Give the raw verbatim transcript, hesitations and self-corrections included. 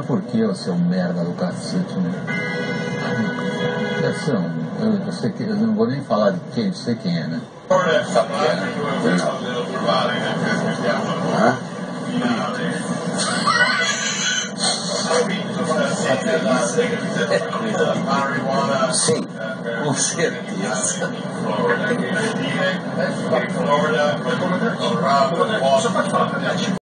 por que, o seu merda do cacete, né? Deve ser um... Eu, eu, sei que, eu não vou nem falar de quem, sei quem é, né? Sabe quem é, né? Hã? Sim, com certeza.